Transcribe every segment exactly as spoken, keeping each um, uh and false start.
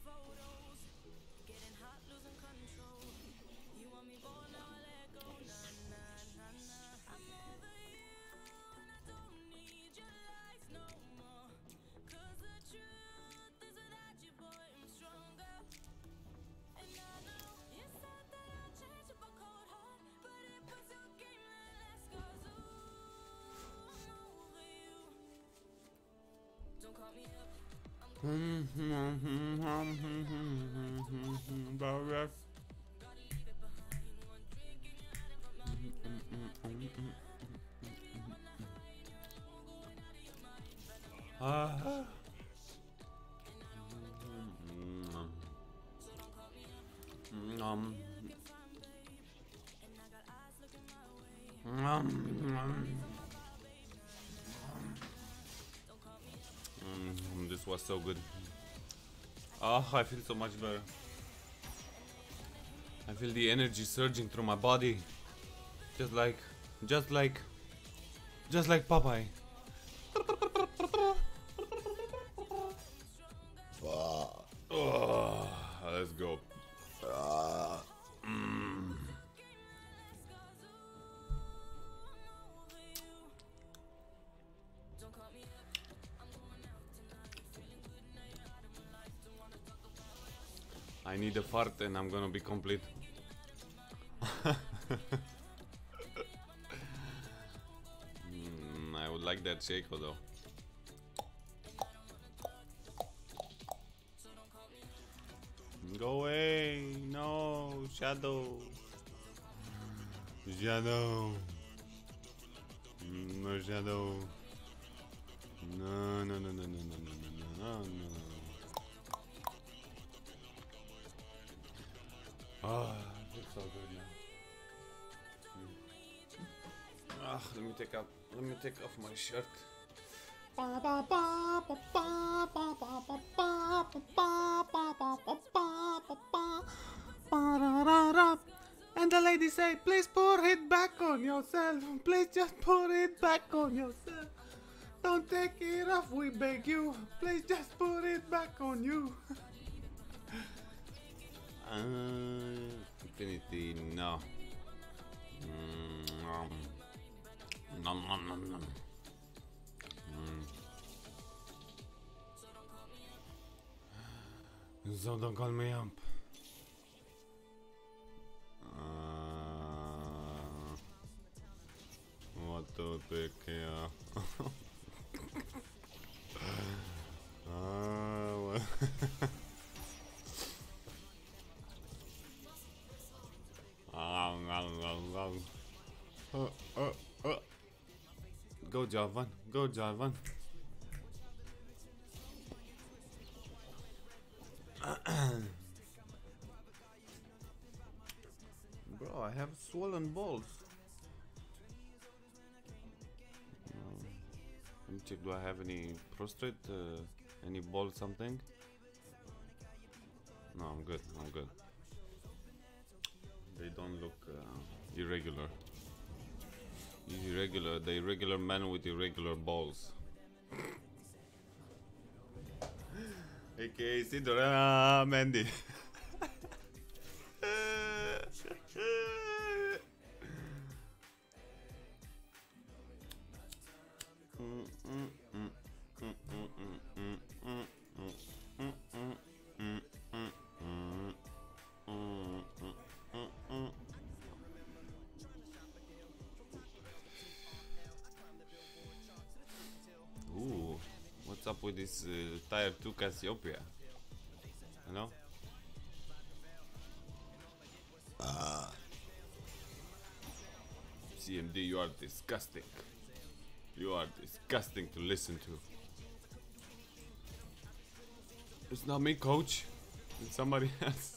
Ah. Um. Mm, this was so good. Oh, I feel so much better. I feel the energy surging through my body. Just like, just like, just like Popeye. Oh, let's go. Uh, mm. I need a fart and I'm gonna be complete. mm, I would like that Shaco though. Go away! No, Shadow. Shadow. No Shadow. No, no, no, no, no, no, no, no, no, no. Ah, it looks so good now. Ah, let me take up. Let me take off my shirt. And the lady say, please put it back on yourself. Please just put it back on yourself. Don't take it off, we beg you. Please just put it back on you. uh, infinity, no. Mm, um, nom nom nom nom. Mm. So don't call me up. Uh, what to take care? uh, well. uh, uh, uh. Go Javan, go Javan. Bro, I have swollen balls. Um, let me check, do I have any prostrate, uh, any ball something? No, I'm good, I'm good. They don't look uh, irregular. Irregular, the irregular man with irregular balls. A K A Sidora Mandy. Ooh, what's up with this uh, Tier two Cassiopeia? You know? Ah. C M D, you are disgusting. You are disgusting to listen to. It's not me, coach. It's somebody else.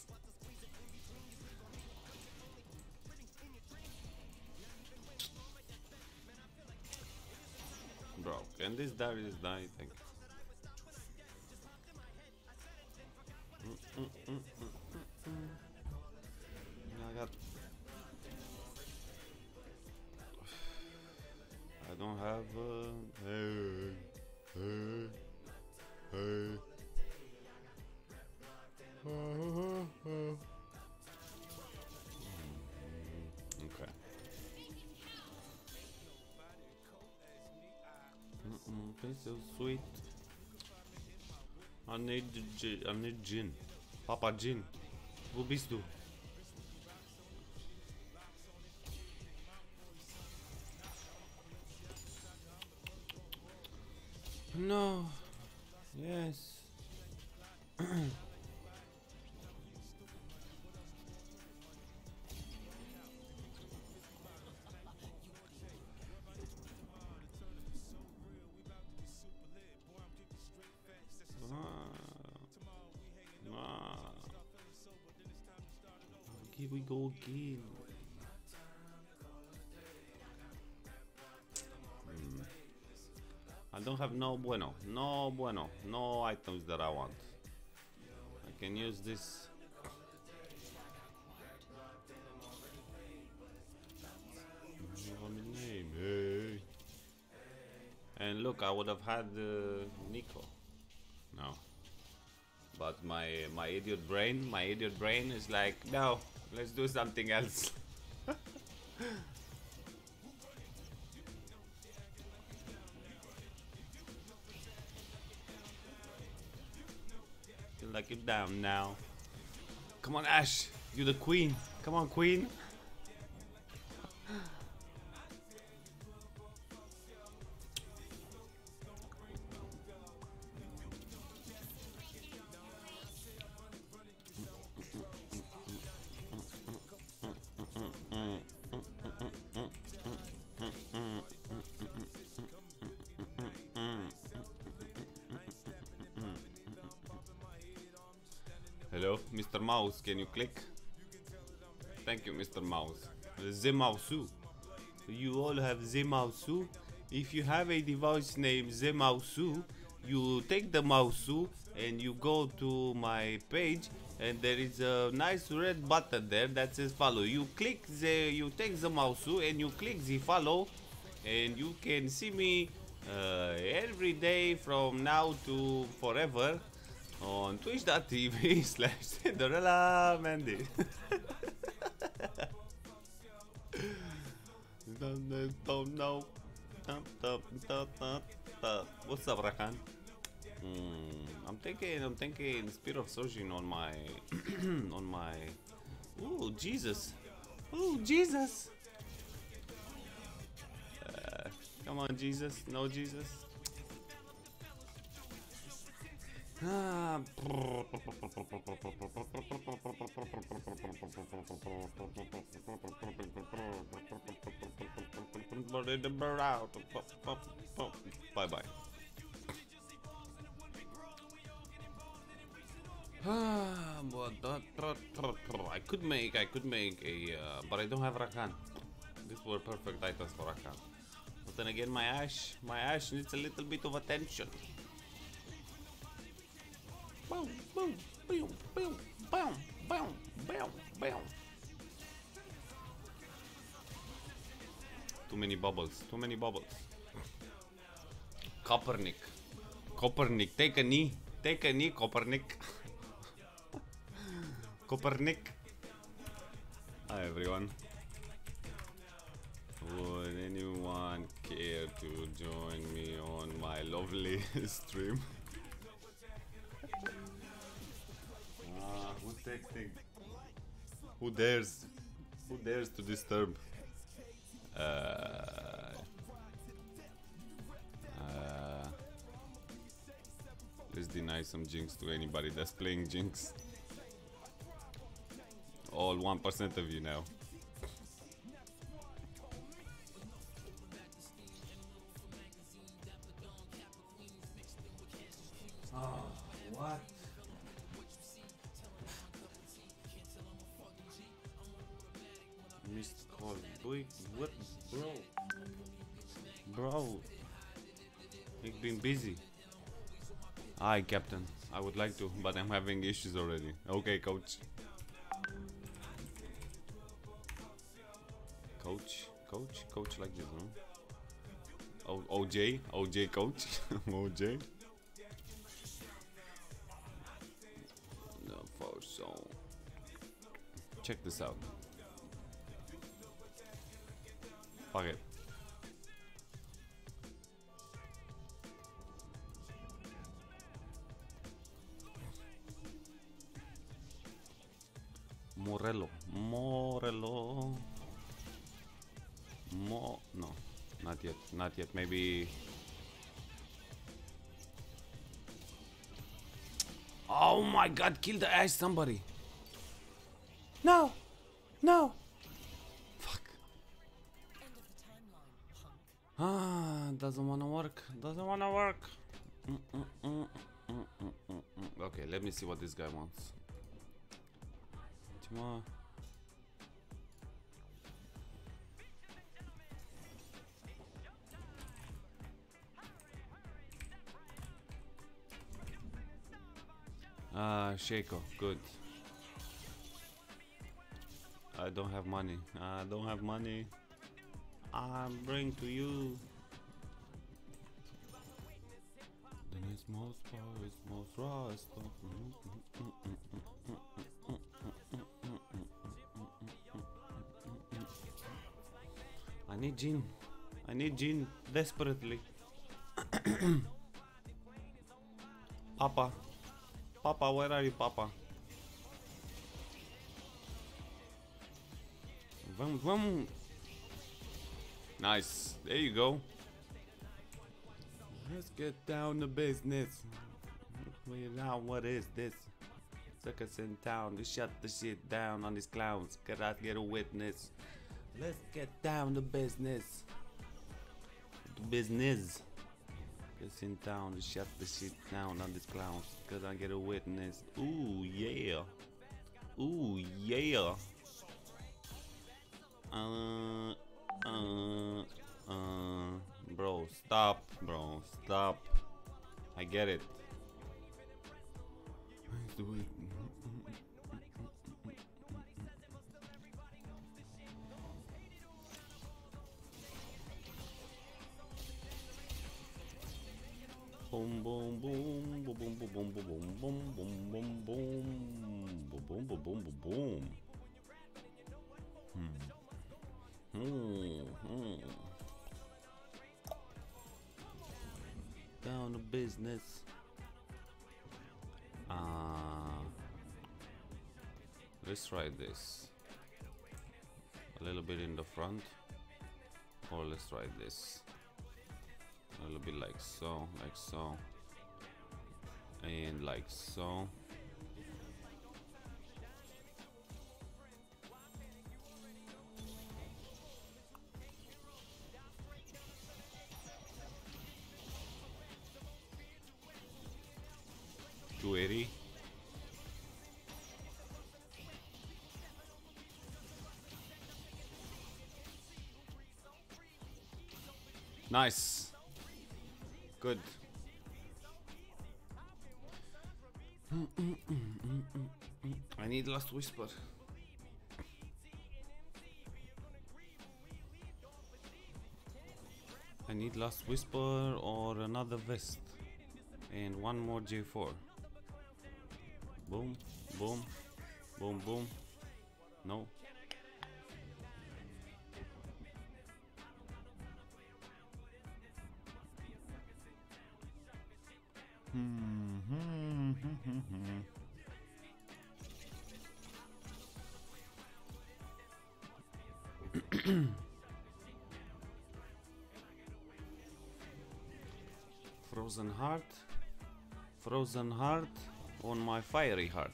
Bro, can this Darius die? Thank you. Mm, mm, mm, mm, mm, mm. I got. I don't have. Uh, hey, hey, hey. so sweet. I need gin. I need gin. Papa gin. Wo bist du? No. Yes. Here we go again. Mm. I don't have no bueno, no bueno, no items that I want. I can use this. Hey. And look, I would have had uh, Nico. No. But my my idiot brain, my idiot brain is like, no, let's do something else. Feel like you're down now. Come on, Ash, you're the queen. Come on, queen. Hello, Mister Mouse, can you click? Thank you, Mister Mouse. The mouse. You all have the mouse. If you have a device named the mouse, you take the mouse and you go to my page, and there is a nice red button there that says follow. You click the, you take the mouse and you click the follow, and you can see me uh, every day from now to forever on twitch dot t v slash Cinderella Mandy. Don't know. What's up, Rakan? Mm, I'm thinking, I'm thinking Spear of Surgeon on my, on my. Ooh, Jesus! Ooh, Jesus! Uh, come on, Jesus! No, Jesus! Ah. Bye bye. I could make, I could make a, uh, but I don't have Rakan. These were perfect items for Rakan. But then again, my Ash, my Ash needs a little bit of attention. Boom, boom, boom, boom, boom, boom, boom, boom. Too many bubbles, too many bubbles. Copernic. Copernic, take a knee. Take a knee, Copernic. Copernic. Hi everyone. Would anyone care to join me on my lovely stream? Ah, who's texting? Who dares? Who dares to disturb? Uh, uh, let's deny some Jinx to anybody that's playing Jinx. All one percent of you now. Oh, what? Missed call. Boy, what? Bro. Bro. I've been busy. Hi, Captain. I would like to, but I'm having issues already. Okay, coach. Coach? Coach? Coach like this, huh? O OJ? OJ coach? O J? No, for so. Check this out. Fuck it. Morello. Morello. Mo... No. Not yet. Not yet. Maybe... Oh my god, kill the ass, somebody. No. No. Fuck. Ah, doesn't wanna work. Doesn't wanna work. Mm -mm -mm mm -mm -mm -mm. Okay, let me see what this guy wants. More. Ah, uh, Shaco, good. I don't have money. I don't have money. I bring to you. The next most power is most raw stuff. I need gin. I need gin desperately. Papa. Papa, where are you, Papa? Vroom, vroom. Nice. There you go. Let's get down to business. Now, what is this? Suckers in town to shut the shit down on these clowns. Could I get a witness? Let's get down to business. To business. It's in town to shut the shit down on these clowns. Could I get a witness? Ooh, yeah. Ooh, yeah. Uh, uh, uh. Bro, stop, bro, stop. I get it. Let's do it. Boom, boom, boom, boom, boom, boom, boom, boom, boom, boom, boom, boom, boom, boom, boom, boom, boom. Hmm. Hmm. Hmm. Down to business. Ah. Uh, let's try this. A little bit in the front, or let's try this. A little bit like so, like so, and like so. two eighty. Nice. Good. I need last whisper. I need last whisper or another vest and one more J four. Boom, boom, boom, boom. No. Frozen heart, frozen heart on my fiery heart.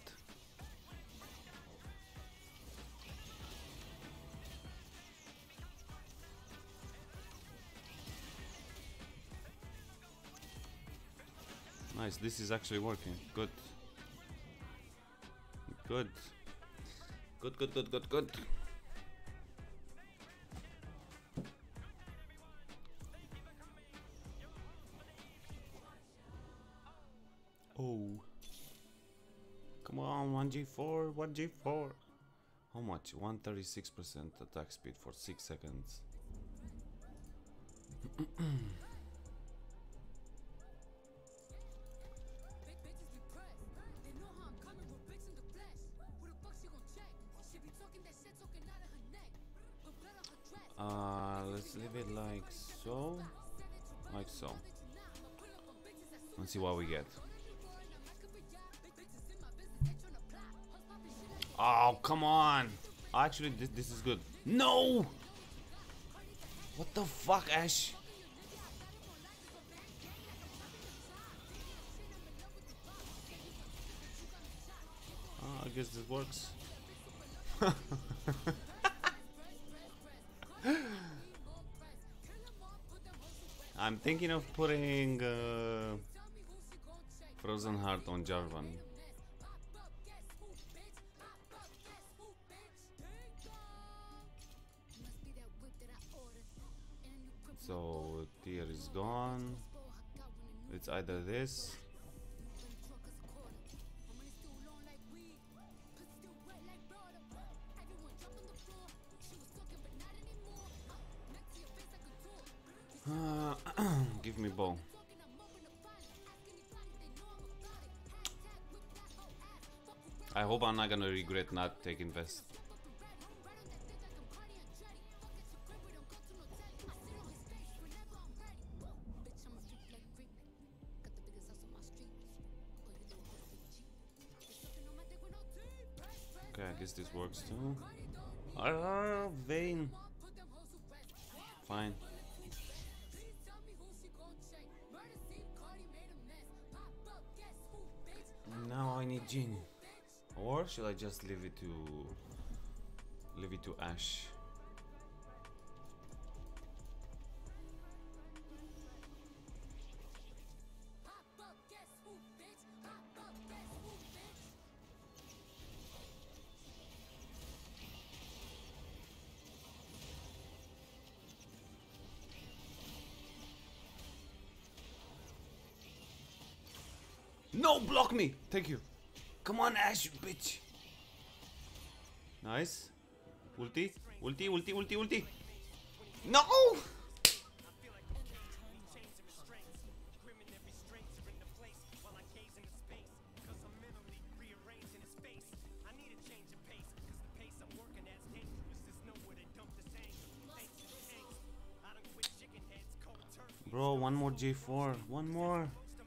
Nice, this is actually working. Good. Good. Good, good, good, good, good. Oh. Come on, one G four, one G four. How much? one hundred thirty-six percent attack speed for six seconds. Uh, let's leave it like so, like so. Let's see what we get. Ah, Oh, come on. Actually, this, this is good. No! What the fuck, Ash? Oh, I guess this works. I'm thinking of putting uh, Frozen Heart on Jarvan. So tier is gone. It's either this. Uh, give me bow. I hope I'm not gonna regret not taking vest. Okay, I guess this works too. Ah, Vayne. Fine. Now I need Jhin. Or should I just leave it to leave it to Ashe? No, block me! Thank you. Come on, Ashe, you bitch. Nice. Ulti, ulti, ulti, ulti, ulti. No! Bro, one more J four. One more.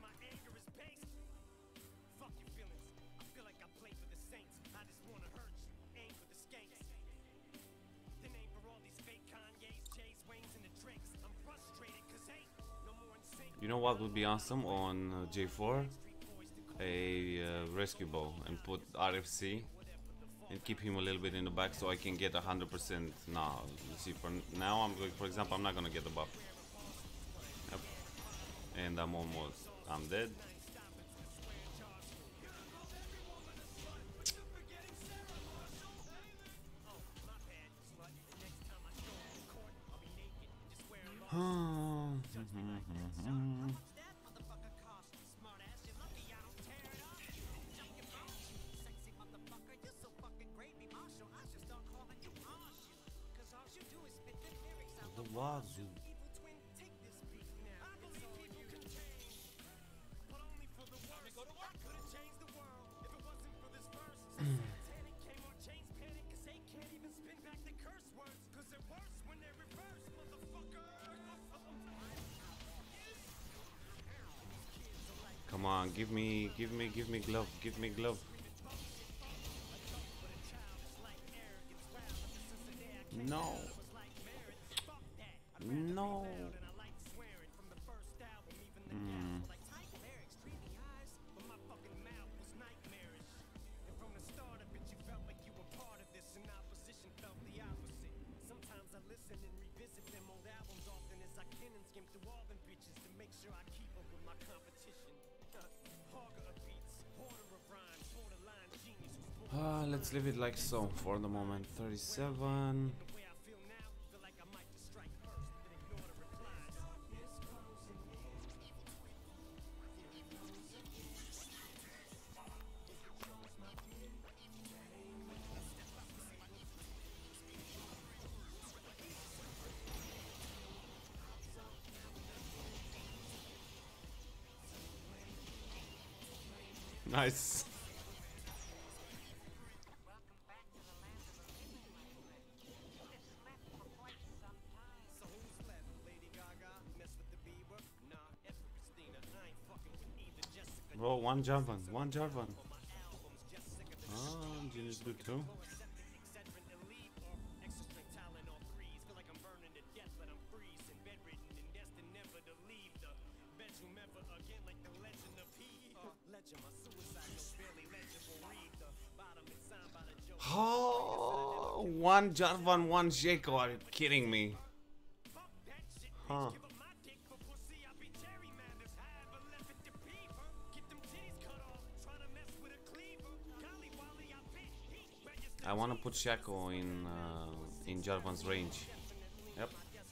You know what would be awesome on uh, J four? A uh, rescue bow and put R F C and keep him a little bit in the back so I can get a hundred percent. Nah, you see, for now I'm going. For example, I'm not gonna get the buff. Yep. And I'm almost. I'm dead. The wazoo. Come on, give me, give me, give me glove, give me glove. No. No. Mm. Uh, let's leave it like so for the moment. thirty-seven. Nice. Bro, one Jarvan, one Jarvan. Oh, Engine is good too. Oh, one Jarvan, one Shaco. Are you kidding me? Huh. I want to put Shaco in uh, in Jarvan's range. Yep.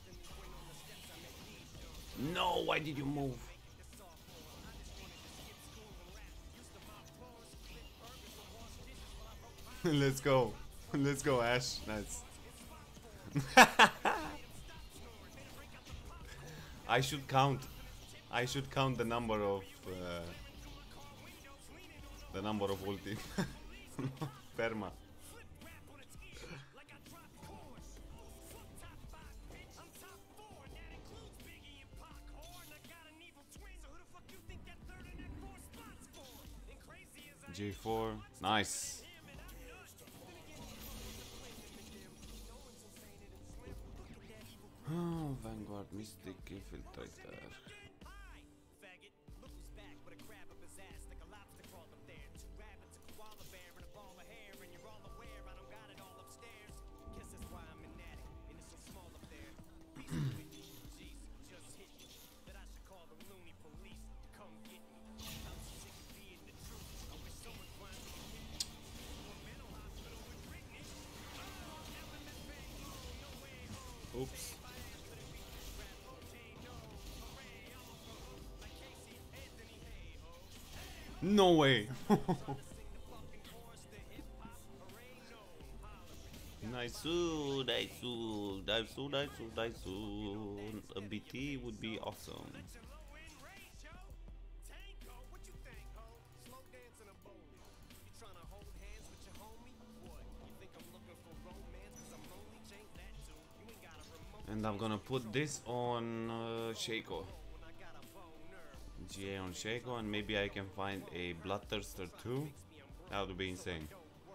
No, why did you move? Let's go. Let's go, Ash. Nice. I should count. I should count the number of uh, the number of ulti. Perma. J four. Nice. Oh, Vanguard, Mystic, Infiltrator. Oops. No way. Nice, nice, nice, nice, nice. A B T would be awesome. And I'm gonna put this on uh, Shaco. G A on Shaco, and maybe I can find a Bloodthirster too. That would be insane.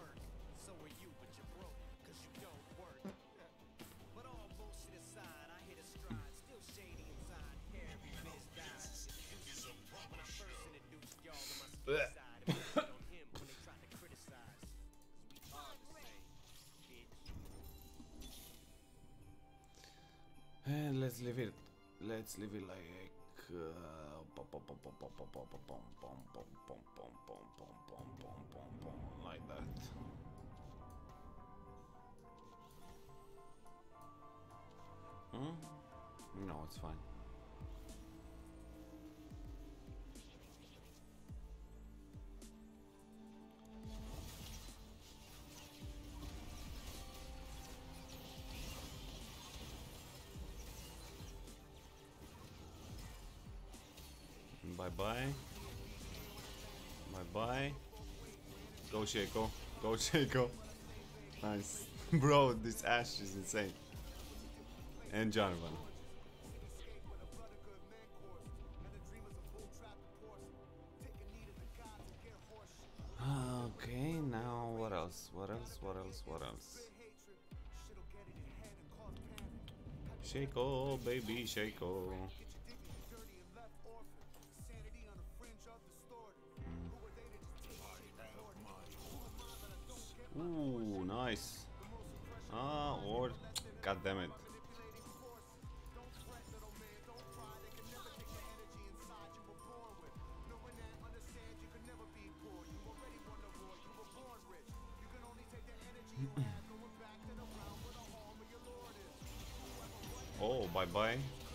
And let's leave it. Let's leave it like like that. Hmm? No, it's fine. Bye bye. Bye bye. Go Shaco. Go Shaco. Nice. Bro, this Ash is insane. And Jarvan. Okay, now what else? What else? What else? What else? Shaco, baby, Shaco. Ooh, nice. Ah, or god damn it. Oh, bye bye.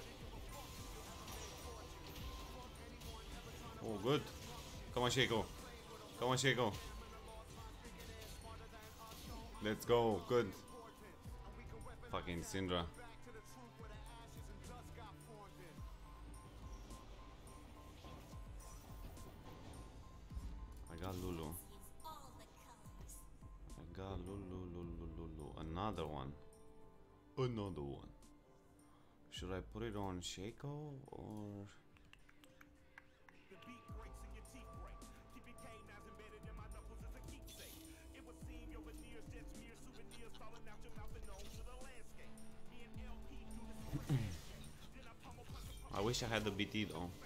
Oh, good. Come on, Shaco. Come on, Shaco. Let's go. Good. Fucking Syndra. I got Lulu. I got Lulu, Lulu, Lulu. Another one. Another one. Should I put it on Shaco or? wish I had the B T though.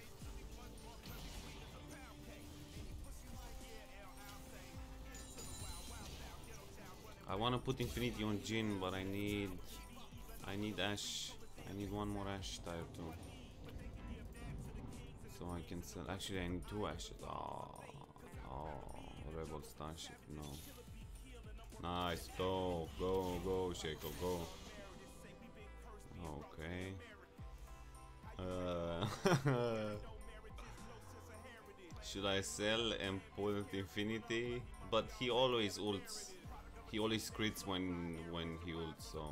I want to put Infinity on Jin, but I need I need Ash. I need one more Ash type too. So I can sell. Actually, I need two Ashes. Oh, oh, Rebel Starship. No. Nice. Go, go, go, Shaco, go. Okay. Uh, should I sell and put Infinity? But he always ults. He always crits when when he ults. So.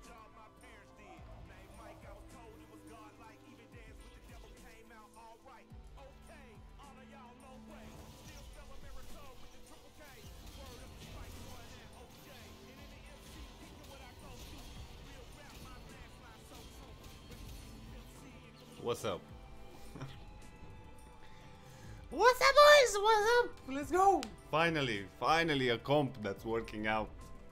What's up? What's up, boys? What's up? Let's go! Finally, finally a comp that's working out.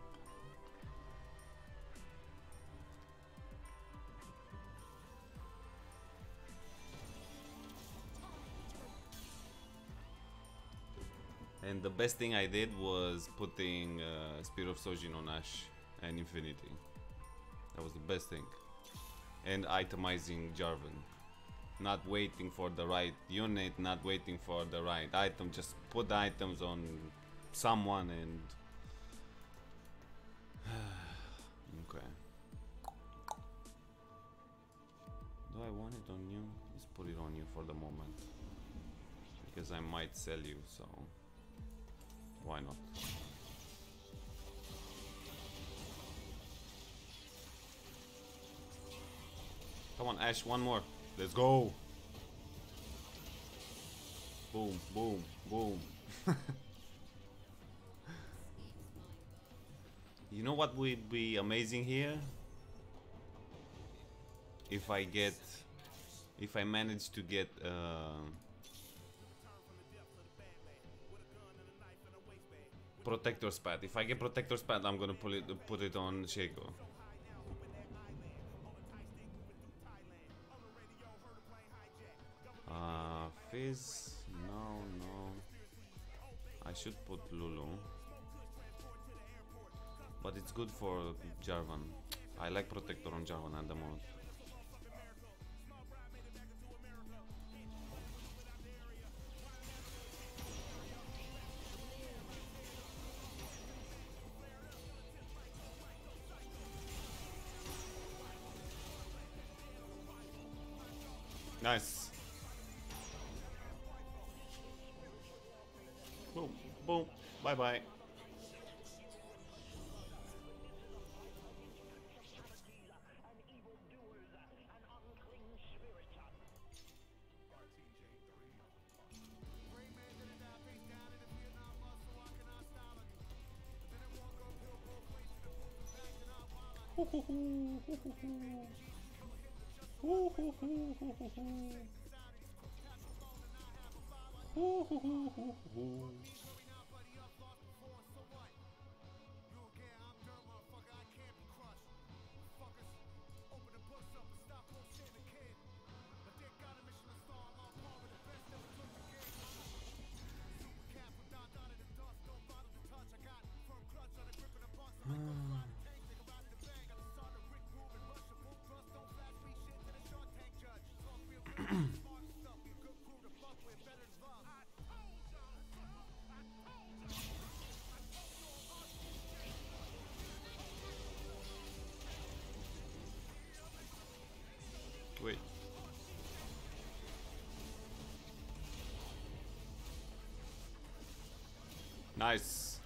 And the best thing I did was putting uh, Spear of Sojin on Ash and Infinity. That was the best thing. And itemizing Jarvan. Not waiting for the right unit, not waiting for the right item, just put the items on someone and... Okay. Do I want it on you? Let's put it on you for the moment. Because I might sell you, so... Why not? Come on, Ash, one more. Let's go. Boom, boom, boom. You know what would be amazing here? If I get... If I manage to get... Uh, Protector's Pad. If I get Protector's Pad, I'm gonna put it, put it on Shaco. Uh, Fizz, no, no. I should put Lulu. But it's good for Jarvan. I like Protector on Jarvan at the moment. Nice. Boom, boom, bye bye. Wait. Nice.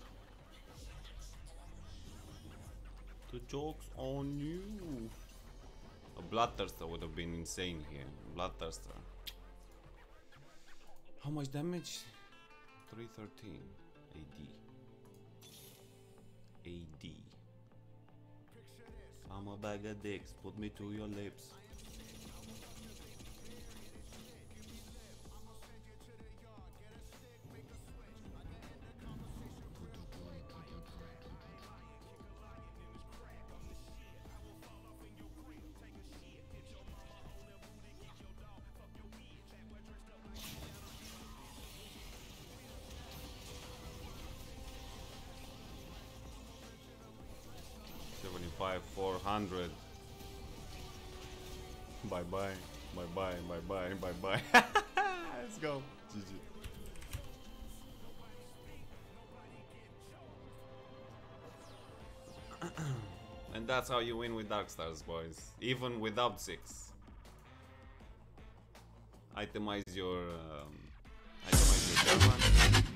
The joke's on you. A Bloodthirster would have been insane here. Bloodthirster. How much damage? three thirteen. A D. A D. I'm a bag of dicks. Put me to your lips. five, four hundred. Bye bye, bye bye, bye bye, bye bye. Let's go. G G. And that's how you win with Dark Stars, boys. Even without six. Itemize your um, itemize your German.